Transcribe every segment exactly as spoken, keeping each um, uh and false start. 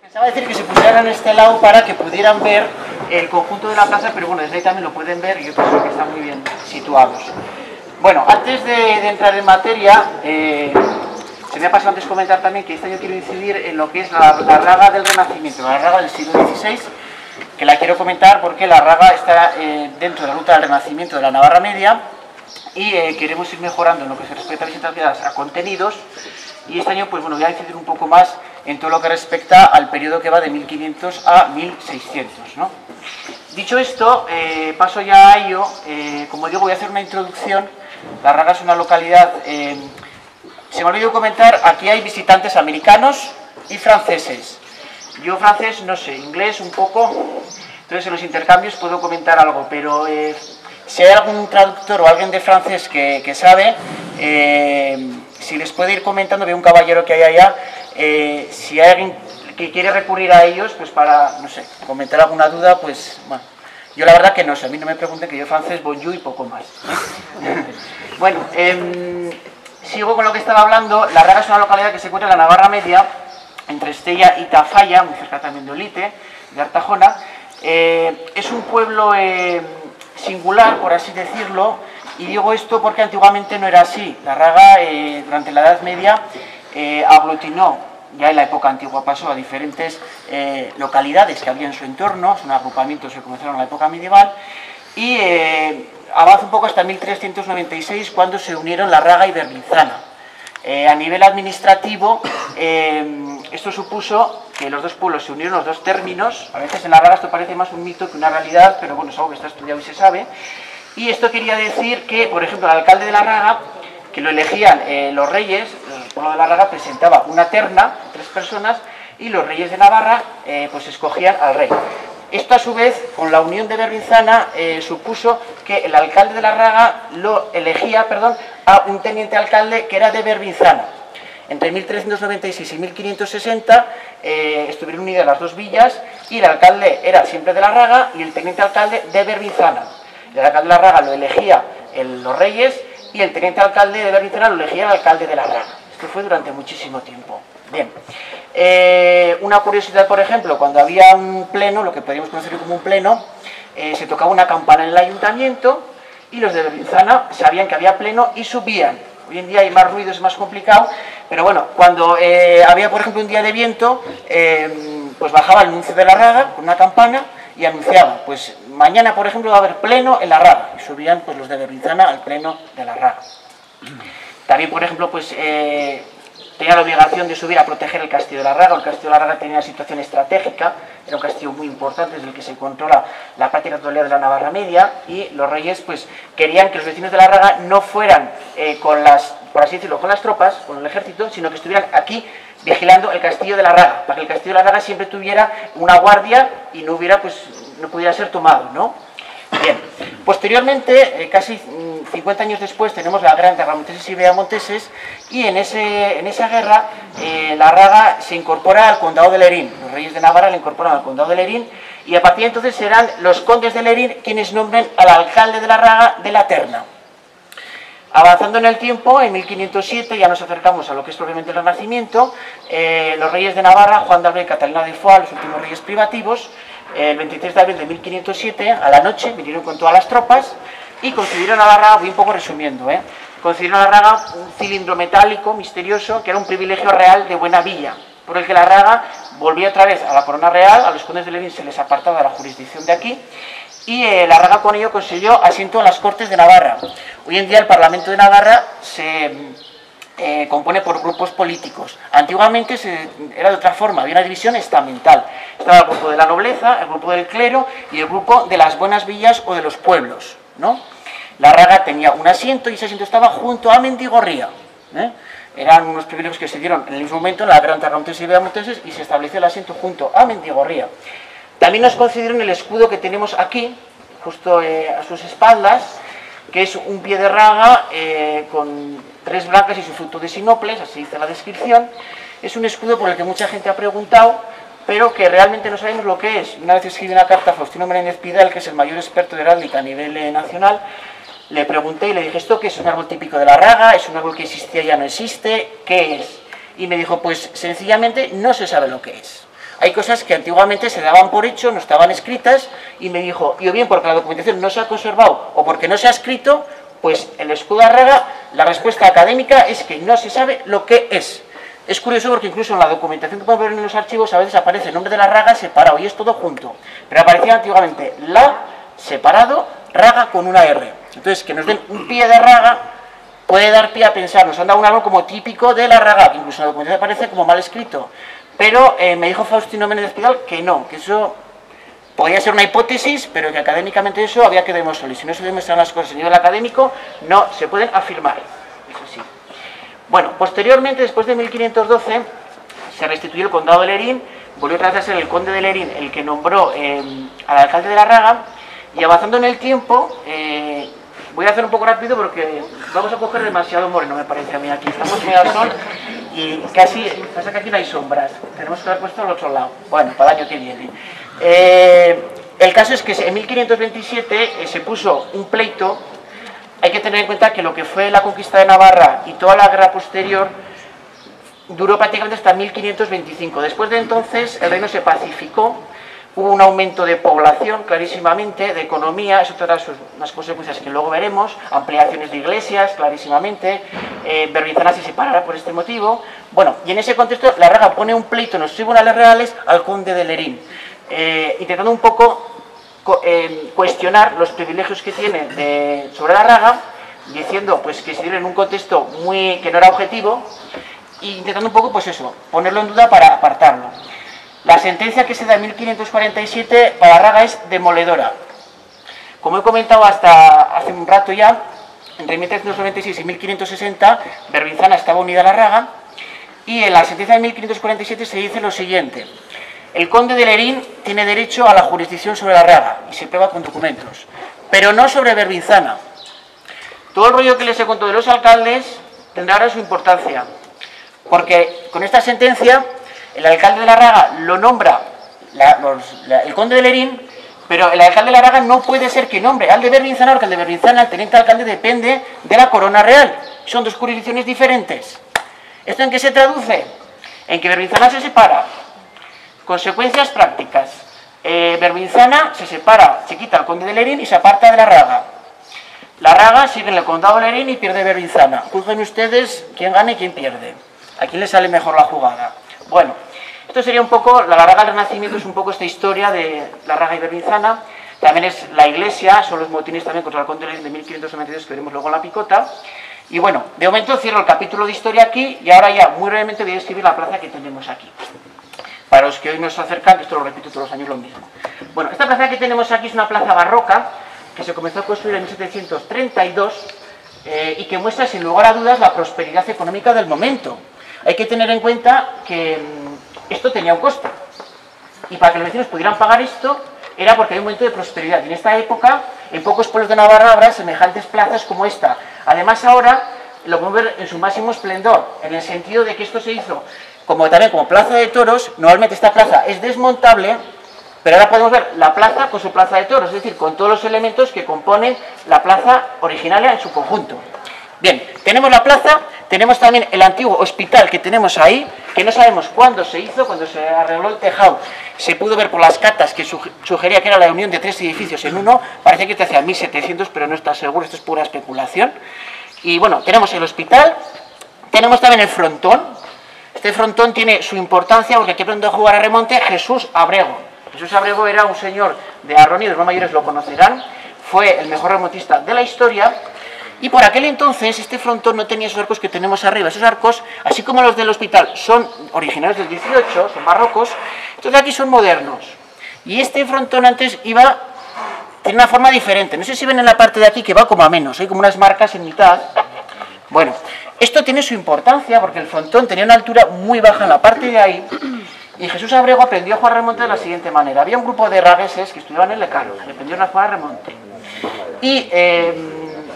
Pensaba decir que se pusieran en este lado para que pudieran ver el conjunto de la plaza, pero bueno, desde ahí también lo pueden ver y yo pienso que están muy bien situados. Bueno, antes de, de entrar en materia, eh, se me ha pasado antes comentar también que este año quiero incidir en lo que es la, la raga del Renacimiento, la raga del siglo dieciséis, que la quiero comentar porque la raga está eh, dentro de la ruta del Renacimiento de la Navarra Media y eh, queremos ir mejorando en lo que se respecta a visitas guiadas a contenidos, y este año pues bueno, voy a incidir un poco más en todo lo que respecta al periodo que va de mil quinientos a mil seiscientos, ¿no? Dicho esto, eh, paso ya a ello. Eh, como digo, voy a hacer una introducción. La Raga es una localidad, eh, se me olvidó comentar, aquí hay visitantes americanos y franceses. Yo francés no sé, inglés un poco, entonces en los intercambios puedo comentar algo, pero eh, si hay algún traductor o alguien de francés que, que sabe, eh, si les puede ir comentando, veo un caballero que hay allá, eh, si hay alguien que quiere recurrir a ellos, pues para, no sé, comentar alguna duda, pues, bueno, yo la verdad que no sé, a mí no me pregunten, que yo francés, bonjour y poco más. Bueno, eh, sigo con lo que estaba hablando. La Raga es una localidad que se encuentra en la Navarra Media, entre Estella y Tafalla, muy cerca también de Olite, de Artajona. Eh, es un pueblo eh, singular, por así decirlo, y digo esto porque antiguamente no era así. La Raga, eh, durante la Edad Media, eh, aglutinó, ya en la época antigua pasó a diferentes eh, localidades que había en su entorno, son agrupamientos que comenzaron en la época medieval, y eh, avanza un poco hasta mil trescientos noventa y seis, cuando se unieron la Raga y Berbinzana. Eh, a nivel administrativo, eh, esto supuso que los dos pueblos se unieron, los dos términos. A veces en la Raga esto parece más un mito que una realidad, pero bueno, es algo que está estudiado y se sabe. Y esto quería decir que, por ejemplo, el alcalde de la Raga, que lo elegían eh, los reyes, el pueblo de la Raga presentaba una terna, tres personas, y los reyes de Navarra eh, pues escogían al rey. Esto a su vez, con la unión de Berbinzana, eh, supuso que el alcalde de la Raga lo elegía, perdón, a un teniente alcalde que era de Berbinzana. Entre mil trescientos noventa y seis y mil quinientos sesenta eh, estuvieron unidas las dos villas y el alcalde era siempre de la Raga y el teniente alcalde de Berbinzana. El alcalde de la Raga lo elegía el, los reyes y el teniente alcalde de Berbinzana lo elegía el alcalde de la Raga. Esto fue durante muchísimo tiempo. Bien. Eh, una curiosidad, por ejemplo, cuando había un pleno, lo que podríamos conocer como un pleno, eh, se tocaba una campana en el ayuntamiento y los de Berbinzana sabían que había pleno y subían. Hoy en día hay más ruido, es más complicado, pero bueno, cuando eh, había, por ejemplo, un día de viento, eh, pues bajaba el nuncio de la Raga con una campana y anunciaba, pues mañana, por ejemplo, va a haber pleno en la Raga, y subían pues los de Berbinzana al pleno de la Raga. También, por ejemplo, pues eh, tenía la obligación de subir a proteger el castillo de la Raga. El castillo de la Raga tenía una situación estratégica, era un castillo muy importante, desde el que se controla la práctica totalidad de la Navarra Media, y los reyes pues querían que los vecinos de la Raga no fueran eh, con las, por así decirlo, con las tropas, con el ejército, sino que estuvieran aquí vigilando el castillo de la Raga, para que el castillo de la Raga siempre tuviera una guardia y no hubiera, pues, no pudiera ser tomado, ¿no? Bien. Posteriormente, eh, casi cincuenta años después, tenemos la Gran Guerra Monteses y Beamonteses, y en, ese, en esa guerra eh, la Raga se incorpora al condado de Lerín. Los reyes de Navarra le incorporan al condado de Lerín, y a partir de entonces serán los condes de Lerín quienes nombren al alcalde de la Raga de la Terna. Avanzando en el tiempo, en mil quinientos siete ya nos acercamos a lo que es propiamente el Renacimiento. Eh, los reyes de Navarra, Juan de Albret y Catalina de Foix, los últimos reyes privativos, eh, el veintitrés de abril de mil quinientos siete, a la noche, vinieron con todas las tropas y concedieron a la Raga, voy un poco resumiendo, ¿eh? concedieron a la Raga un cilindro metálico misterioso que era un privilegio real de buena villa, por el que la Raga volvía otra vez a la corona real. A los condes de Lerín se les apartaba de la jurisdicción de aquí, y eh, la Raga con ello consiguió asiento en las Cortes de Navarra. Hoy en día el Parlamento de Navarra se eh, compone por grupos políticos. Antiguamente se, era de otra forma, había una división estamental. Estaba el grupo de la nobleza, el grupo del clero y el grupo de las buenas villas o de los pueblos, ¿no? La Raga tenía un asiento y ese asiento estaba junto a Mendigorría, ¿eh? Eran unos privilegios que se dieron en el mismo momento en la Gran Guerra Monteses y Beamonteses, y se estableció el asiento junto a Mendigorría. También nos concedieron el escudo que tenemos aquí, justo eh, a sus espaldas, que es un pie de Raga eh, con tres blancas y su fruto de sinoples, así dice la descripción. Es un escudo por el que mucha gente ha preguntado, pero que realmente no sabemos lo que es. Una vez escribí una carta a Faustino Menéndez Pidal, que es el mayor experto de heráldica a nivel eh, nacional. Le pregunté y le dije, ¿esto qué es? ¿Es un árbol típico de la Raga? ¿Es un árbol que existía y ya no existe? ¿Qué es? Y me dijo, pues sencillamente no se sabe lo que es. Hay cosas que antiguamente se daban por hecho, no estaban escritas, y me dijo, y o bien porque la documentación no se ha conservado o porque no se ha escrito, pues el escudo de Arraga, la respuesta académica es que no se sabe lo que es. Es curioso porque incluso en la documentación que podemos ver en los archivos a veces aparece el nombre de la Raga separado y es todo junto, pero aparecía antiguamente la separado, Raga con una R. Entonces, que nos den un pie de Raga puede dar pie a pensar, nos han dado un árbol como típico de la Raga, que incluso en la documentación aparece como mal escrito. Pero eh, me dijo Faustino Méndez Pidal que no, que eso podría ser una hipótesis, pero que académicamente eso había que demostrarlo. Y si no se demuestran las cosas a nivel académico, no se pueden afirmar. Eso sí. Bueno, posteriormente, después de mil quinientos doce, se restituyó el condado de Lerín, volvió otra vez a ser el conde de Lerín el que nombró eh, al alcalde de la Raga, y avanzando en el tiempo, eh, voy a hacer un poco rápido porque vamos a coger demasiado moreno, me parece a mí. Aquí estamos muy al sol y casi, pasa que aquí no hay sombras, tenemos que haber puesto al otro lado. Bueno, para el año que viene. Eh, el caso es que en mil quinientos veintisiete eh, se puso un pleito. Hay que tener en cuenta que lo que fue la conquista de Navarra y toda la guerra posterior duró prácticamente hasta mil quinientos veinticinco. Después de entonces el reino se pacificó. Hubo un aumento de población, clarísimamente, de economía, eso traerá unas consecuencias que luego veremos, ampliaciones de iglesias, clarísimamente, eh, Berbinzana se separará por este motivo. Bueno, y en ese contexto la Raga pone un pleito en los tribunales reales al conde de Lerín, eh, intentando un poco co eh, cuestionar los privilegios que tiene de, sobre la Raga, diciendo pues que se dieron en un contexto muy que no era objetivo, e intentando un poco, pues eso, ponerlo en duda para apartarlo. La sentencia que se da en mil quinientos cuarenta y siete para Raga es demoledora. Como he comentado hasta hace un rato ya, entre mil trescientos noventa y seis y mil quinientos sesenta, Berbinzana estaba unida a la Raga, y en la sentencia de mil quinientos cuarenta y siete se dice lo siguiente: el conde de Lerín tiene derecho a la jurisdicción sobre la Raga, y se prueba con documentos, pero no sobre Berbinzana. Todo el rollo que les he contado de los alcaldes tendrá ahora su importancia, porque con esta sentencia el alcalde de la Raga lo nombra la, los, la, el conde de Lerín, pero el alcalde de la Raga no puede ser que nombre al de Berbinzana, porque el de Berbinzana, el teniente alcalde, depende de la corona real. Son dos jurisdicciones diferentes. ¿Esto en qué se traduce? En que Berbinzana se separa. Consecuencias prácticas. Eh, Berbinzana se separa, se quita al conde de Lerín y se aparta de la Raga. La Raga sigue en el condado de Lerín y pierde Berbinzana. Juzguen ustedes quién gana y quién pierde. ¿A quién le sale mejor la jugada? Bueno, esto sería un poco, la Raga del Renacimiento es un poco esta historia de la Raga y Berbinzana. También es la iglesia, son los motines también contra el conde de Lerín de mil quinientos noventa y dos que veremos luego en la picota. Y bueno, de momento cierro el capítulo de historia aquí y ahora ya muy brevemente voy a describir la plaza que tenemos aquí. Para los que hoy nos acercan, que esto lo repito todos los años lo mismo. Bueno, esta plaza que tenemos aquí es una plaza barroca que se comenzó a construir en mil setecientos treinta y dos eh, y que muestra sin lugar a dudas la prosperidad económica del momento. Hay que tener en cuenta que mmm, esto tenía un coste y para que los vecinos pudieran pagar esto era porque hay un momento de prosperidad. Y en esta época, en pocos pueblos de Navarra habrá semejantes plazas como esta. Además ahora lo podemos ver en su máximo esplendor, en el sentido de que esto se hizo como también como plaza de toros. Normalmente esta plaza es desmontable, pero ahora podemos ver la plaza con su plaza de toros, es decir, con todos los elementos que componen la plaza originaria en su conjunto. Bien, tenemos la plaza, tenemos también el antiguo hospital que tenemos ahí, que no sabemos cuándo se hizo, cuando se arregló el tejado. Se pudo ver por las cartas que sugería que era la unión de tres edificios en uno, parece que te hacía mil setecientos, pero no está seguro, esto es pura especulación. Y bueno, tenemos el hospital, tenemos también el frontón. Este frontón tiene su importancia porque aquí aprendió a jugar a remonte Jesús Abrego. Jesús Abrego era un señor de Arroni, los más mayores lo conocerán, fue el mejor remontista de la historia. Y por aquel entonces este frontón no tenía esos arcos que tenemos arriba. Esos arcos, así como los del hospital, son originarios del dieciocho, son barrocos, entonces aquí son modernos. Y este frontón antes iba, tenía una forma diferente. No sé si ven en la parte de aquí que va como a menos, hay como unas marcas en mitad. Bueno, esto tiene su importancia porque el frontón tenía una altura muy baja en la parte de ahí. Y Jesús Abrego aprendió a jugar a remonte de la siguiente manera. Había un grupo de ragueses que estudiaban en Lecaro, y aprendieron a jugar a remonte. Y eh,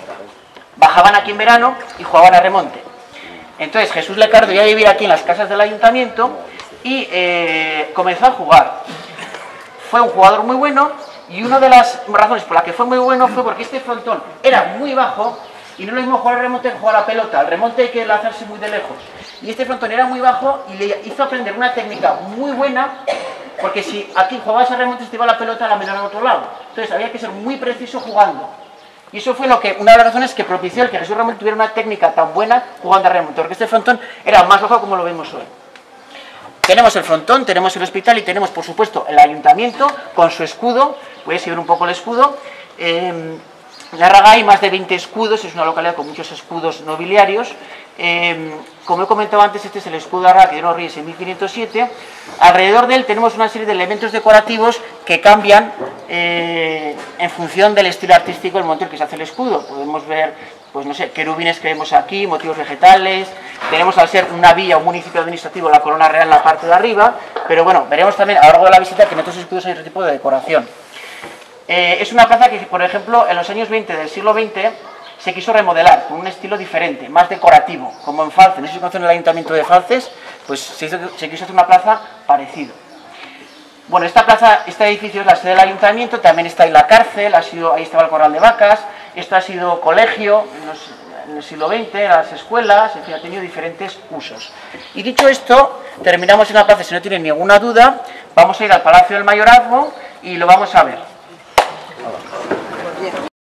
bajaban aquí en verano y jugaban a remonte. Entonces Jesús Lecardo iba a vivir aquí en las casas del ayuntamiento y eh, comenzó a jugar. Fue un jugador muy bueno y una de las razones por las que fue muy bueno fue porque este frontón era muy bajo y no es lo mismo jugar a remonte que jugar a pelota. Al remonte hay que lanzarse muy de lejos. Y este frontón era muy bajo y le hizo aprender una técnica muy buena porque si aquí jugabas a remontes te iba la pelota a la menor al otro lado. Entonces había que ser muy preciso jugando. Y eso fue lo que, una de las razones que propició el que Jesús Ramón tuviera una técnica tan buena jugando a remonte, porque este frontón era más bajo como lo vemos hoy. Tenemos el frontón, tenemos el hospital y tenemos, por supuesto, el ayuntamiento con su escudo. Puedes ver un poco el escudo. Eh, en Arraga hay más de veinte escudos, es una localidad con muchos escudos nobiliarios. Eh, como he comentado antes, este es el escudo de Arraga que dio los Reyes en mil quinientos siete. Alrededor de él tenemos una serie de elementos decorativos que cambian eh, en función del estilo artístico del momento en que se hace el escudo. Podemos ver, pues no sé, querubines que vemos aquí, motivos vegetales. Tenemos, al ser una villa, un municipio administrativo, la corona real en la parte de arriba. Pero bueno, veremos también a lo largo de la visita que en otros escudos hay otro tipo de decoración. Eh, es una plaza que, por ejemplo, en los años veinte del siglo veinte se quiso remodelar con un estilo diferente, más decorativo, como en Falces. No sé si conocen el ayuntamiento de Falces, pues se, hizo, se quiso hacer una plaza parecida. Bueno, esta plaza, este edificio es la sede del ayuntamiento, también está ahí la cárcel, ha sido, ahí estaba el corral de vacas, esto ha sido colegio en, los, en el siglo veinte, las escuelas, en fin, ha tenido diferentes usos. Y dicho esto, terminamos en la plaza, si no tienen ninguna duda, vamos a ir al Palacio del Mayorazgo y lo vamos a ver.